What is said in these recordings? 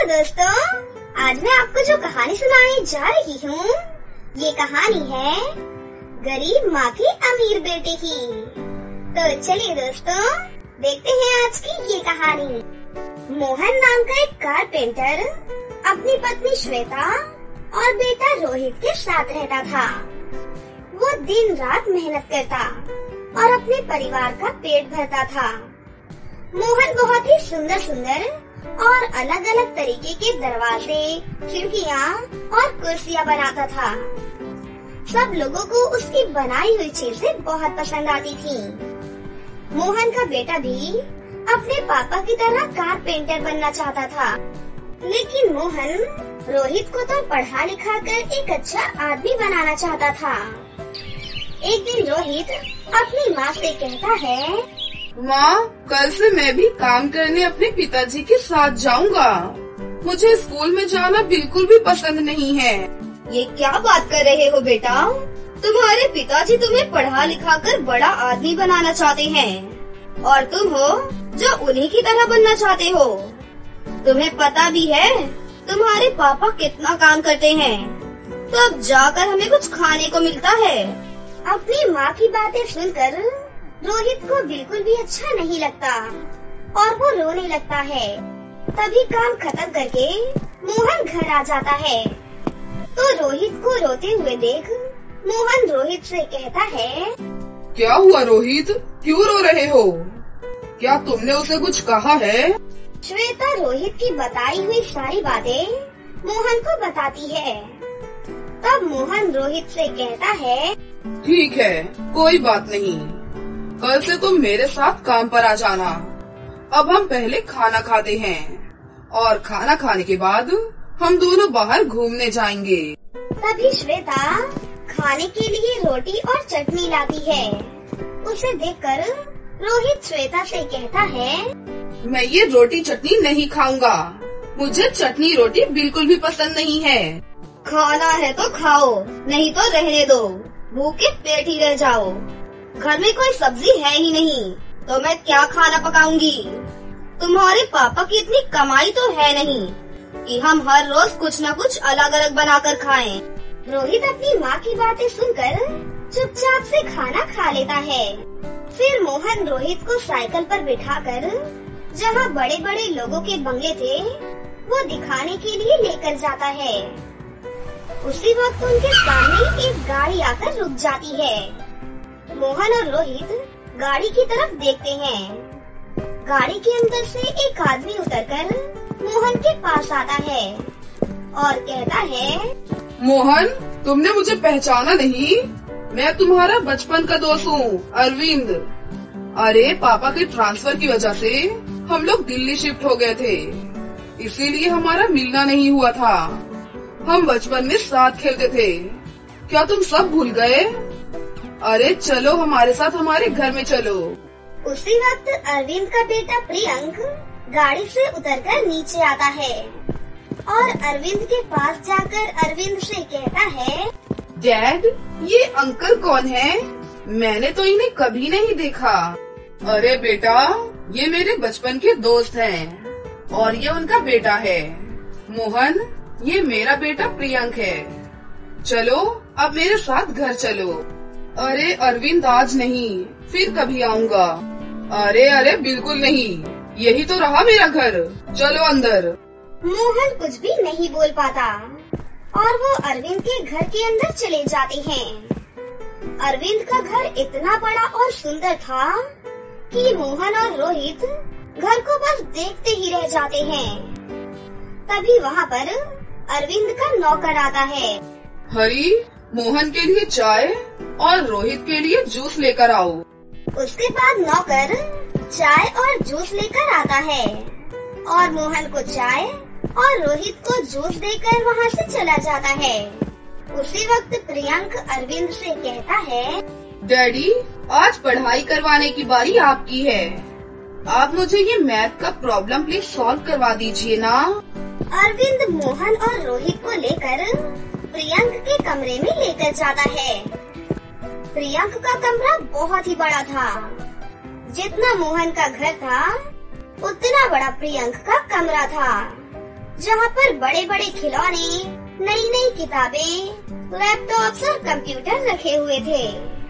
दोस्तों, आज मैं आपको जो कहानी सुनाने जा रही हूँ, ये कहानी है गरीब माँ के अमीर बेटे की। तो चलिए दोस्तों, देखते हैं आज की ये कहानी। मोहन नाम का एक कारपेंटर अपनी पत्नी श्वेता और बेटा रोहित के साथ रहता था। वो दिन रात मेहनत करता और अपने परिवार का पेट भरता था। मोहन बहुत ही सुंदर सुंदर और अलग अलग तरीके के दरवाजे, खिड़कियाँ और कुर्सियाँ बनाता था। सब लोगों को उसकी बनाई हुई चीजें बहुत पसंद आती थी। मोहन का बेटा भी अपने पापा की तरह कारपेंटर बनना चाहता था, लेकिन मोहन रोहित को तो पढ़ा लिखा कर एक अच्छा आदमी बनाना चाहता था। एक दिन रोहित अपनी माँ से कहता है, माँ, कल से मैं भी काम करने अपने पिताजी के साथ जाऊंगा। मुझे स्कूल में जाना बिल्कुल भी पसंद नहीं है। ये क्या बात कर रहे हो बेटा? तुम्हारे पिताजी तुम्हें पढ़ा लिखा कर बड़ा आदमी बनाना चाहते हैं और तुम हो जो उन्हीं की तरह बनना चाहते हो। तुम्हें पता भी है तुम्हारे पापा कितना काम करते हैं, तब जाकर हमें कुछ खाने को मिलता है। अपनी माँ की बातें सुनकर रोहित को बिल्कुल भी अच्छा नहीं लगता और वो रोने लगता है। तभी काम खत्म करके मोहन घर आ जाता है, तो रोहित को रोते हुए देख मोहन रोहित से कहता है, क्या हुआ रोहित, क्यों रो रहे हो? क्या तुमने उसे कुछ कहा है? श्वेता रोहित की बताई हुई सारी बातें मोहन को बताती है। तब मोहन रोहित से कहता है, ठीक है, कोई बात नहीं, कल से तुम मेरे साथ काम पर आ जाना। अब हम पहले खाना खाते हैं और खाना खाने के बाद हम दोनों बाहर घूमने जाएंगे। तभी श्वेता खाने के लिए रोटी और चटनी लाती है। उसे देखकर रोहित श्वेता से कहता है, मैं ये रोटी चटनी नहीं खाऊंगा। मुझे चटनी रोटी बिल्कुल भी पसंद नहीं है। खाना है तो खाओ, नहीं तो रहने दो, भूखे पेट ही रह जाओ। घर में कोई सब्जी है ही नहीं, तो मैं क्या खाना पकाऊंगी? तुम्हारे पापा की इतनी कमाई तो है नहीं कि हम हर रोज कुछ न कुछ अलग अलग बनाकर खाएं। रोहित अपनी माँ की बातें सुनकर चुपचाप से खाना खा लेता है। फिर मोहन रोहित को साइकिल पर बिठाकर जहाँ बड़े बड़े लोगों के बंगले थे, वो दिखाने के लिए लेकर जाता है। उसी वक्त उनके सामने एक गाड़ी आकर रुक जाती है। मोहन और रोहित गाड़ी की तरफ देखते हैं। गाड़ी के अंदर से एक आदमी उतरकर मोहन के पास आता है और कहता है, मोहन, तुमने मुझे पहचाना नहीं? मैं तुम्हारा बचपन का दोस्त हूँ, अरविंद। अरे, पापा के ट्रांसफर की वजह से हम लोग दिल्ली शिफ्ट हो गए थे, इसीलिए हमारा मिलना नहीं हुआ था। हम बचपन में साथ खेलते थे। क्या तुम सब भूल गए? अरे चलो हमारे साथ हमारे घर में चलो। उसी वक्त अरविंद का बेटा प्रियंक गाड़ी से उतरकर नीचे आता है और अरविंद के पास जाकर अरविंद से कहता है, डैड, ये अंकल कौन है? मैंने तो इन्हें कभी नहीं देखा। अरे बेटा, ये मेरे बचपन के दोस्त हैं और ये उनका बेटा है मोहन। ये मेरा बेटा प्रियंक है। चलो अब मेरे साथ घर चलो। अरे अरविंद, आज नहीं, फिर कभी आऊँगा। अरे बिल्कुल नहीं, यही तो रहा मेरा घर, चलो अंदर। मोहन कुछ भी नहीं बोल पाता और वो अरविंद के घर के अंदर चले जाते हैं। अरविंद का घर इतना बड़ा और सुंदर था कि मोहन और रोहित घर को बस देखते ही रह जाते हैं। तभी वहाँ पर अरविंद का नौकर आता है। हरी, मोहन के लिए चाय और रोहित के लिए जूस लेकर आओ। उसके बाद नौकर चाय और जूस लेकर आता है और मोहन को चाय और रोहित को जूस देकर वहाँ से चला जाता है। उसी वक्त प्रियंक अरविंद से कहता है, डैडी, आज पढ़ाई करवाने की बारी आपकी है। आप मुझे ये मैथ का प्रॉब्लम प्लीज सॉल्व करवा दीजिए ना। अरविंद मोहन और रोहित को लेकर प्रियंक के कमरे में लेकर जाता है। प्रियंक का कमरा बहुत ही बड़ा था। जितना मोहन का घर था, उतना बड़ा प्रियंक का कमरा था। जहाँ पर बड़े बड़े खिलौने, नई नई किताबें, लैपटॉप्स और कंप्यूटर रखे हुए थे,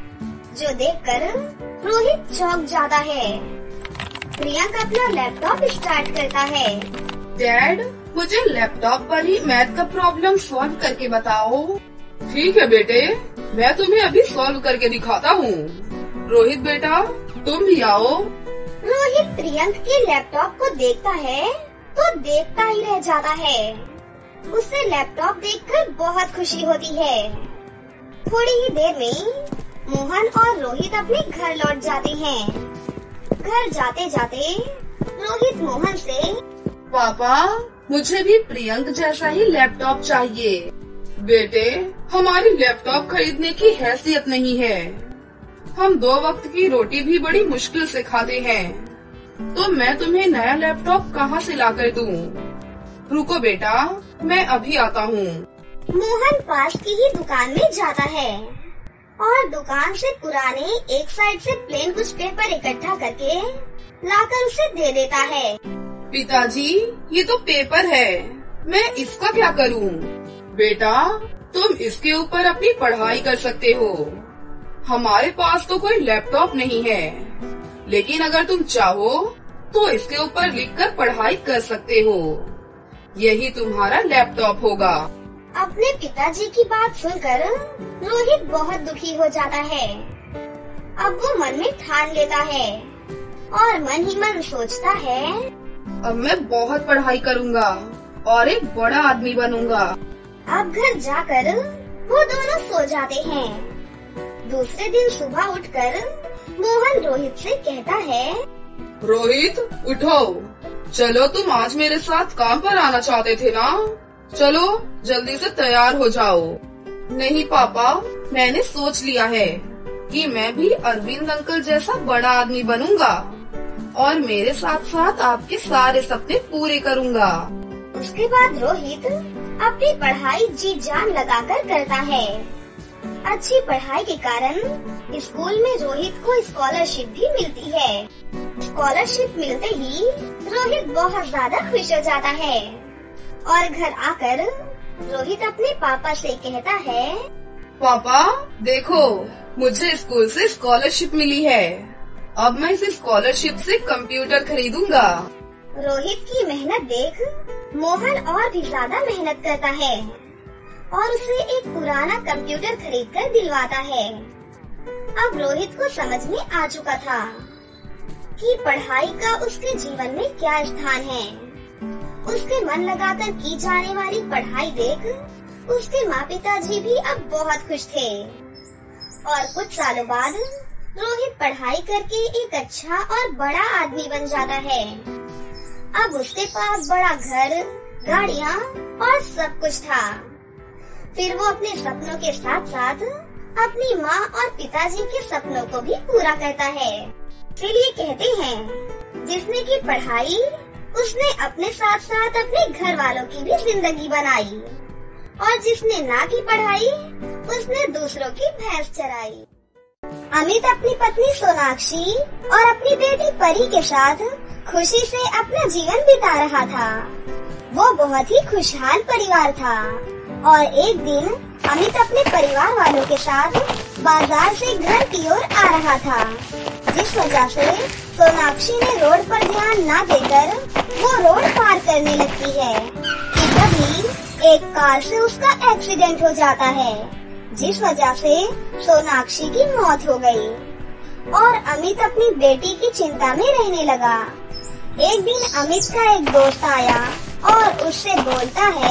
जो देखकर रोहित चौंक जाता है। प्रियंक अपना लैपटॉप स्टार्ट करता है। डैड, मुझे लैपटॉप पर ही मैथ का प्रॉब्लम सॉल्व करके बताओ। ठीक है बेटे, मैं तुम्हें अभी सॉल्व करके दिखाता हूँ। रोहित बेटा, तुम भी आओ। रोहित प्रियंक के लैपटॉप को देखता है तो देखता ही रह जाता है। उसे लैपटॉप देखकर बहुत खुशी होती है। थोड़ी ही देर में मोहन और रोहित अपने घर लौट जाते हैं। घर जाते जाते रोहित मोहन से, पापा, मुझे भी प्रियंक जैसा ही लैपटॉप चाहिए। बेटे, हमारी लैपटॉप खरीदने की हैसियत नहीं है। हम 2 वक्त की रोटी भी बड़ी मुश्किल से खाते हैं, तो मैं तुम्हें नया लैपटॉप कहाँ से लाकर दूँ? रुको बेटा, मैं अभी आता हूँ। मोहन पास की ही दुकान में जाता है और दुकान से पुराने एक साइड से प्लेन कुछ पेपर इकट्ठा करके लाकर उसे दे देता है। पिताजी, ये तो पेपर है, मैं इसका क्या करूँ? बेटा, तुम इसके ऊपर अपनी पढ़ाई कर सकते हो। हमारे पास तो कोई लैपटॉप नहीं है, लेकिन अगर तुम चाहो तो इसके ऊपर लिखकर पढ़ाई कर सकते हो। यही तुम्हारा लैपटॉप होगा। अपने पिताजी की बात सुनकर रोहित बहुत दुखी हो जाता है। अब वो मन में ठान लेता है और मन ही मन सोचता है, अब मैं बहुत पढ़ाई करूँगा और एक बड़ा आदमी बनूंगा। अब घर जाकर वो दोनों सो जाते हैं। दूसरे दिन सुबह उठकर मोहन रोहित से कहता है, रोहित, उठो, चलो, तुम आज मेरे साथ काम पर आना चाहते थे ना? चलो जल्दी से तैयार हो जाओ। नहीं पापा, मैंने सोच लिया है कि मैं भी अरविंद अंकल जैसा बड़ा आदमी बनूंगा और मेरे साथ साथ आपके सारे सपने पूरे करूंगा। उसके बाद रोहित अपनी पढ़ाई जी जान लगाकर करता है। अच्छी पढ़ाई के कारण स्कूल में रोहित को स्कॉलरशिप भी मिलती है। स्कॉलरशिप मिलते ही रोहित बहुत ज्यादा खुश हो जाता है और घर आकर रोहित अपने पापा से कहता है, पापा देखो, मुझे स्कूल से स्कॉलरशिप मिली है। अब मैं इस स्कॉलरशिप से कंप्यूटर खरीदूंगा। रोहित की मेहनत देख मोहन और भी ज्यादा मेहनत करता है और उसे एक पुराना कंप्यूटर खरीदकर दिलवाता है। अब रोहित को समझ में आ चुका था कि पढ़ाई का उसके जीवन में क्या स्थान है। उसके मन लगाकर की जाने वाली पढ़ाई देख उसके माँ पिताजी भी अब बहुत खुश थे और कुछ सालों बाद रोहित पढ़ाई करके एक अच्छा और बड़ा आदमी बन जाता है। अब उसके पास बड़ा घर, गाड़ियाँ और सब कुछ था। फिर वो अपने सपनों के साथ साथ अपनी माँ और पिताजी के सपनों को भी पूरा करता है। चलिए कहते हैं, जिसने की पढ़ाई उसने अपने साथ साथ अपने घर वालों की भी जिंदगी बनाई और जिसने ना की पढ़ाई उसने दूसरों की भैंस चराई। अमित अपनी पत्नी सोनाक्षी और अपनी बेटी परी के साथ खुशी से अपना जीवन बिता रहा था। वो बहुत ही खुशहाल परिवार था और एक दिन अमित अपने परिवार वालों के साथ बाजार से घर की ओर आ रहा था, जिस वजह से सोनाक्षी ने रोड पर ध्यान न देकर वो रोड पार करने लगती है कि तभी एक कार से उसका एक्सीडेंट हो जाता है, जिस वजह से सोनाक्षी की मौत हो गई और अमित अपनी बेटी की चिंता में रहने लगा। एक दिन अमित का एक दोस्त आया और उससे बोलता है,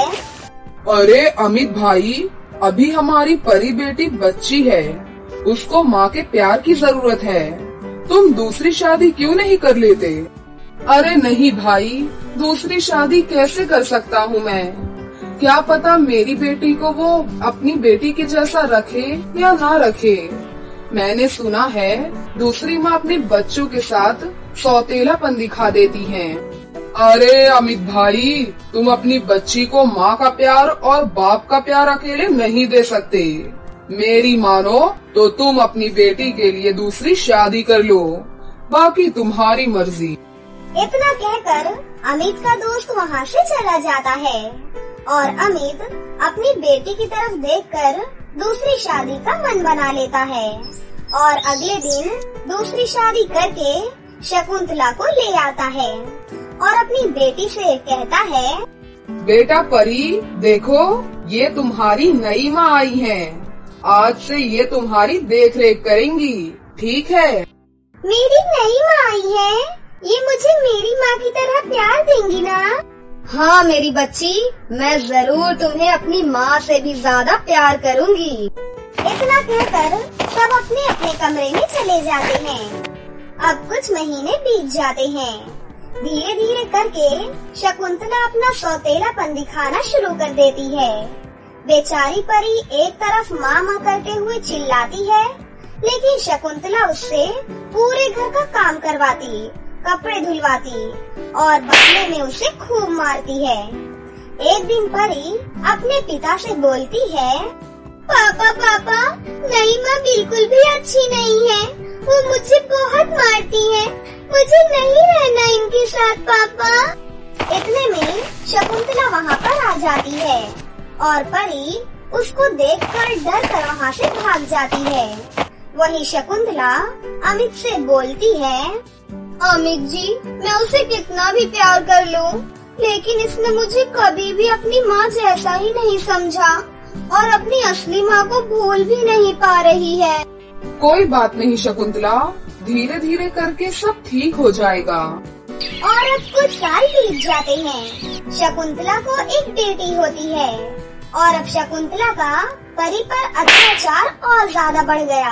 अरे अमित भाई, अभी हमारी परी बेटी बच्ची है, उसको माँ के प्यार की जरूरत है। तुम दूसरी शादी क्यों नहीं कर लेते? अरे नहीं भाई, दूसरी शादी कैसे कर सकता हूँ मैं? क्या पता मेरी बेटी को वो अपनी बेटी के जैसा रखे या ना रखे। मैंने सुना है दूसरी माँ अपने बच्चों के साथ सौतेलापन दिखा देती है। अरे अमित भाई, तुम अपनी बच्ची को माँ का प्यार और बाप का प्यार अकेले नहीं दे सकते। मेरी मानो तो तुम अपनी बेटी के लिए दूसरी शादी कर लो, बाकी तुम्हारी मर्जी। इतना कहकर अमित का दोस्त वहाँ से चला जाता है और अमित अपनी बेटी की तरफ देखकर दूसरी शादी का मन बना लेता है और अगले दिन दूसरी शादी करके शकुंतला को ले आता है और अपनी बेटी से कहता है, बेटा परी, देखो ये तुम्हारी नई माँ आई है। आज से ये तुम्हारी देख रेख करेंगी, ठीक है? मेरी नई माँ आई है, ये मुझे मेरी माँ की तरह प्यार देंगी ना? हाँ मेरी बच्ची, मैं जरूर तुम्हें अपनी माँ से भी ज्यादा प्यार करूँगी। इतना कहकर सब अपने अपने कमरे में चले जाते हैं। अब कुछ महीने बीत जाते हैं। धीरे धीरे करके शकुंतला अपना सौतेलापन दिखाना शुरू कर देती है। बेचारी परी एक तरफ माँ माँ करते हुए चिल्लाती है, लेकिन शकुंतला उससे पूरे घर का काम करवाती, कपड़े धुलवाती और बदले में उसे खूब मारती है। एक दिन परी अपने पिता से बोलती है, पापा पापा, नई माँ बिल्कुल भी अच्छी नहीं है, वो मुझे बहुत मारती है, मुझे नहीं रहना इनके साथ पापा। इतने में शकुंतला वहाँ पर आ जाती है और परी उसको देखकर डर कर वहाँ से भाग जाती है। वही शकुंतला अमित से बोलती है, अमित जी, मैं उसे कितना भी प्यार कर लूं, लेकिन इसने मुझे कभी भी अपनी माँ जैसा ही नहीं समझा और अपनी असली माँ को भूल भी नहीं पा रही है। कोई बात नहीं शकुंतला, धीरे धीरे करके सब ठीक हो जाएगा। और अब कुछ साल बीत जाते हैं। शकुंतला को एक बेटी होती है और अब शकुंतला का परी पर अत्याचार और ज्यादा बढ़ गया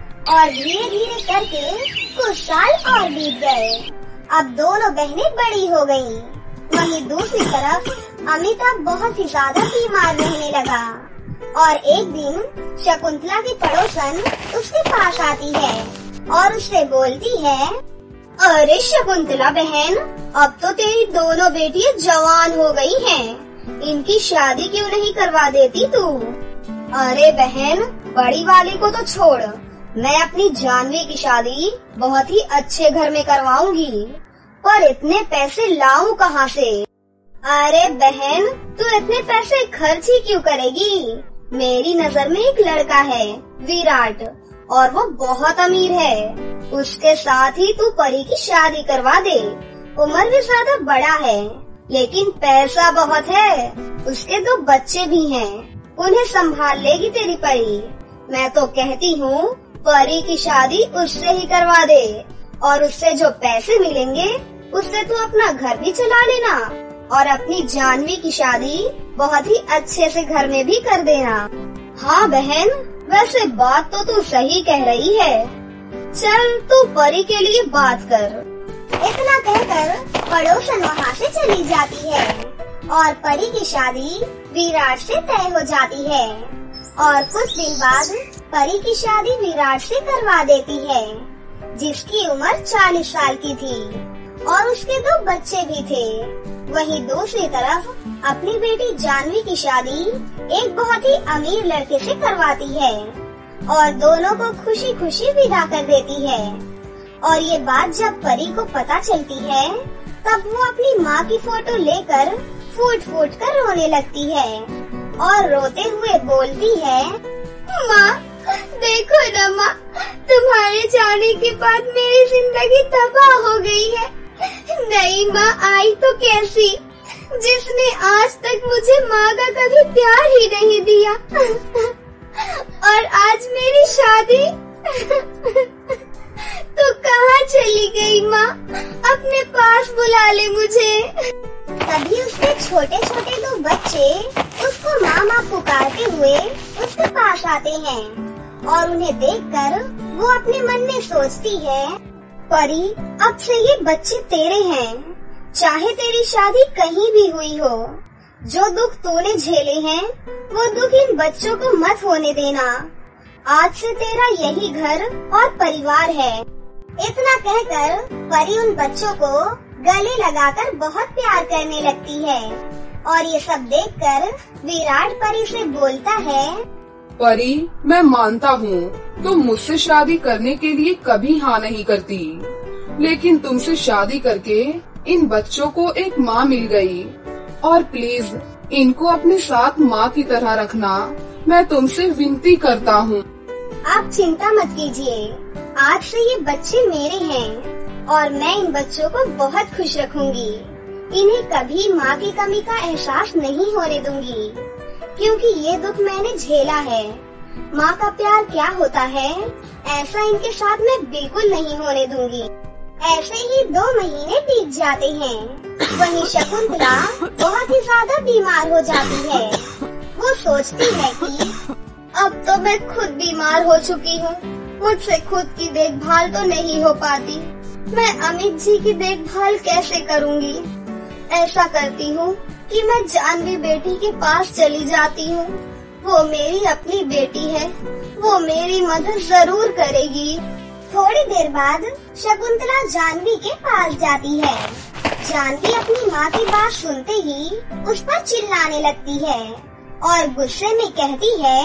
और धीरे धीरे करके कुछ साल और बीत गए। अब दोनों बहनें बड़ी हो गयी। वहीं दूसरी तरफ अमिताभ बहुत ही ज्यादा बीमार रहने लगा और एक दिन शकुंतला की पड़ोसन उसके पास आती है और उससे बोलती है, अरे शकुंतला बहन, अब तो तेरी दोनों बेटियां जवान हो गई हैं, इनकी शादी क्यों नहीं करवा देती तू? अरे बहन, बड़ी वाली को तो छोड़, मैं अपनी जानवी की शादी बहुत ही अच्छे घर में करवाऊंगी, पर इतने पैसे लाऊं कहाँ से? अरे बहन, तू इतने पैसे खर्च ही क्यों करेगी? मेरी नजर में एक लड़का है, विराट, और वो बहुत अमीर है। उसके साथ ही तू परी की शादी करवा दे। उम्र भी ज्यादा बड़ा है, लेकिन पैसा बहुत है। उसके 2 बच्चे भी हैं, उन्हें संभाल लेगी तेरी परी। मैं तो कहती हूँ परी की शादी उससे ही करवा दे और उससे जो पैसे मिलेंगे उससे तू अपना घर भी चला लेना और अपनी जानवी की शादी बहुत ही अच्छे से घर में भी कर देना। हाँ बहन, वैसे बात तो तू सही कह रही है। चल तू परी के लिए बात कर। इतना कहकर पड़ोसन वहाँ से चली जाती है और परी की शादी विराट से तय हो जाती है और कुछ दिन बाद परी की शादी विराट से करवा देती है, जिसकी उम्र 40 साल की थी और उसके 2 बच्चे भी थे। वहीं दूसरी तरफ अपनी बेटी जानवी की शादी एक बहुत ही अमीर लड़के से करवाती है और दोनों को खुशी खुशी विदा कर देती है। और ये बात जब परी को पता चलती है, तब वो अपनी माँ की फोटो लेकर फूट फूट कर रोने लगती है और रोते हुए बोलती है, माँ देखो न माँ, तुम्हारे जाने के बाद मेरी जिंदगी तबाह हो गई है। नई माँ आई तो कैसी, जिसने आज तक मुझे माँ का कभी प्यार ही नहीं दिया और आज मेरी शादी तो कहाँ चली गई माँ, अपने पास बुला ले मुझे। तभी उसके छोटे छोटे 2 बच्चे उसको माँ माँ पुकारते हुए उसके पास आते हैं और उन्हें देखकर वो अपने मन में सोचती है, परी अब से ये बच्चे तेरे हैं, चाहे तेरी शादी कहीं भी हुई हो। जो दुख तूने झेले हैं वो दुख इन बच्चों को मत होने देना। आज से तेरा यही घर और परिवार है। इतना कहकर परी उन बच्चों को गले लगाकर बहुत प्यार करने लगती है और ये सब देखकर विराट परी से बोलता है, परी मैं मानता हूँ तुम मुझसे शादी करने के लिए कभी हाँ नहीं करती, लेकिन तुमसे शादी करके इन बच्चों को एक माँ मिल गई और प्लीज इनको अपने साथ माँ की तरह रखना, मैं तुमसे विनती करता हूँ। आप चिंता मत कीजिए, आज से ये बच्चे मेरे हैं और मैं इन बच्चों को बहुत खुश रखूंगी। इन्हें कभी माँ की कमी का एहसास नहीं होने दूंगी, क्योंकि ये दुख मैंने झेला है। माँ का प्यार क्या होता है, ऐसा इनके साथ मैं बिल्कुल नहीं होने दूंगी। ऐसे ही 2 महीने बीत जाते हैं। वहीं शकुंतला बहुत ही ज्यादा बीमार हो जाती है। वो सोचती है कि अब तो मैं खुद बीमार हो चुकी हूँ, मुझसे खुद की देखभाल तो नहीं हो पाती। मैं अमित जी की देखभाल कैसे करूँगी? ऐसा करती हूँ कि मैं जानवी बेटी के पास चली जाती हूँ। वो मेरी अपनी बेटी है, वो मेरी मदद जरूर करेगी। थोड़ी देर बाद शकुंतला जानवी के पास जाती है। जानवी अपनी माँ की बात सुनते ही उस पर चिल्लाने लगती है और गुस्से में कहती है,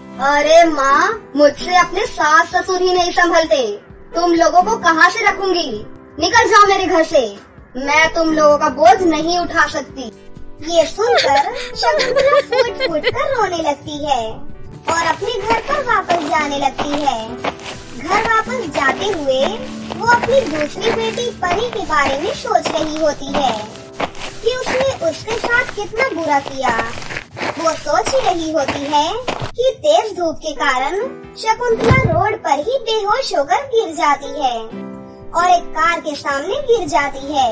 अरे माँ, मुझसे अपने सास ससुर ही नहीं संभलते, तुम लोगों को कहाँ से रखूंगी? निकल जाओ मेरे घर से, मैं तुम लोगों का बोझ नहीं उठा सकती। ये सुनकर शकुंतला फूट फूट कर रोने लगती है और अपने घर पर वापस जाने लगती है। घर वापस जाते हुए वो अपनी दूसरी बेटी परी के बारे में सोच रही होती है कि उसने उसके साथ कितना बुरा किया। वो सोच ही रही होती है कि तेज धूप के कारण शकुंतला रोड पर ही बेहोश होकर गिर जाती है और एक कार के सामने गिर जाती है।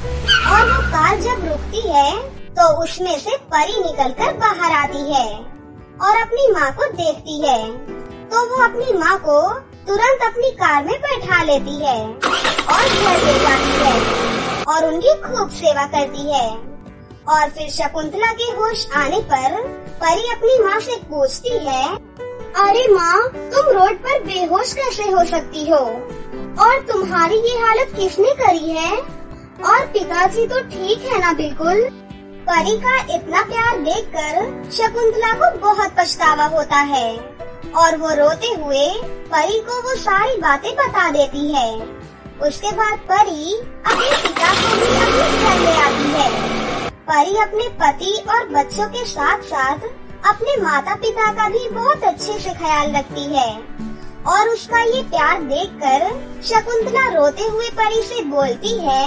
और वो कार जब रुकती है तो उसमें से परी निकलकर बाहर आती है और अपनी माँ को देखती है। तो वो अपनी माँ को तुरंत अपनी कार में बैठा लेती है और घर ले जाती है और उनकी खूब सेवा करती है। और फिर शकुंतला के होश आने पर परी अपनी माँ से पूछती है, अरे माँ, तुम रोड पर बेहोश कैसे हो सकती हो? और तुम्हारी ये हालत किसने करी है? और पिताजी तो ठीक है ना बिल्कुल? परी का इतना प्यार देखकर शकुंतला को बहुत पछतावा होता है और वो रोते हुए परी को वो सारी बातें बता देती है। उसके बाद परी अपने पिता को भी अपने घर ले आती है। परी अपने पति और बच्चों के साथ साथ अपने माता पिता का भी बहुत अच्छे से ख्याल रखती है और उसका ये प्यार देखकर शकुंतला रोते हुए परी से बोलती है,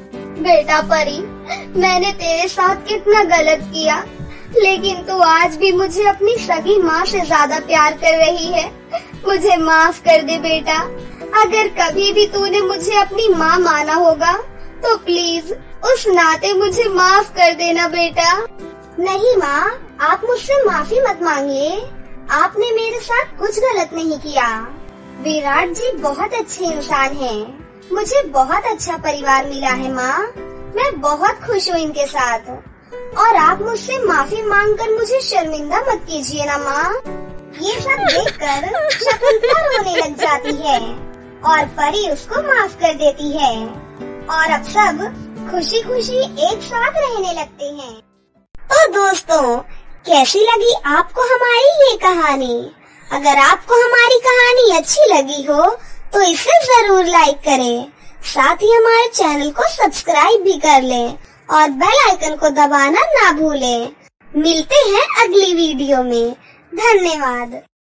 बेटा परी, मैंने तेरे साथ कितना गलत किया, लेकिन तू आज भी मुझे अपनी सगी माँ से ज्यादा प्यार कर रही है। मुझे माफ कर दे बेटा। अगर कभी भी तूने मुझे अपनी माँ माना होगा तो प्लीज उस नाते मुझे माफ कर देना बेटा। नहीं माँ, आप मुझसे माफी मत मांगिए, आपने मेरे साथ कुछ गलत नहीं किया। विराट जी बहुत अच्छे इंसान हैं। मुझे बहुत अच्छा परिवार मिला है माँ, मैं बहुत खुश हूँ इनके साथ। और आप मुझसे माफी मांगकर मुझे शर्मिंदा मत कीजिए ना माँ। ये सब देखकर शकुंतला रोने लग जाती है और परी उसको माफ कर देती है और अब सब खुशी खुशी एक साथ रहने लगते हैं। तो दोस्तों, कैसी लगी आपको हमारी ये कहानी? अगर आपको हमारी कहानी अच्छी लगी हो तो इसे जरूर लाइक करें, साथ ही हमारे चैनल को सब्सक्राइब भी कर लें और बेल आइकन को दबाना ना भूलें। मिलते हैं अगली वीडियो में। धन्यवाद।